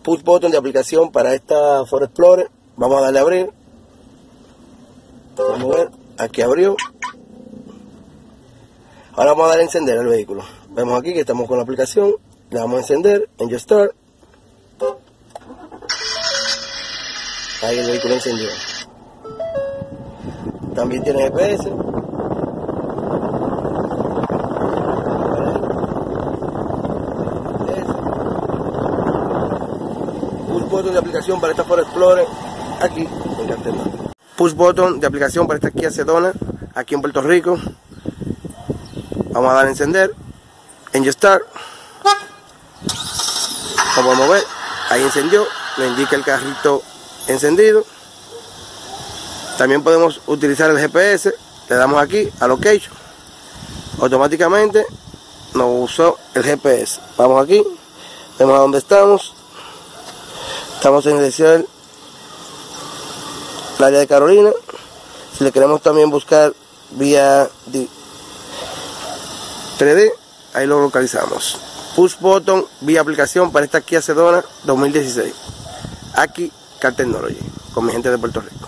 push button de aplicación para esta Ford Explorer. Vamos a darle a abrir. Vamos a ver, aquí abrió. Ahora vamos a darle a encender el vehículo. Vemos aquí que estamos con la aplicación. Le damos a encender, Engine Start. Ahí el vehículo encendió. También tiene GPS. Push button de aplicación para esta Ford Explorer aquí en Carternaro. Push button de aplicación para esta Kia Sedona aquí en Puerto Rico. Vamos a dar a encender, Engine Start. Como podemos ver, ahí encendió, le indica el carrito encendido. También podemos utilizar el GPS, le damos aquí a Location, automáticamente nos usó el GPS. Vamos aquí, vemos a dónde estamos. Estamos en el área de Carolina. Si le queremos también buscar vía 3D, ahí lo localizamos. Push button vía aplicación para esta Kia Sedona 2016. Aquí Carternaro, con mi gente de Puerto Rico.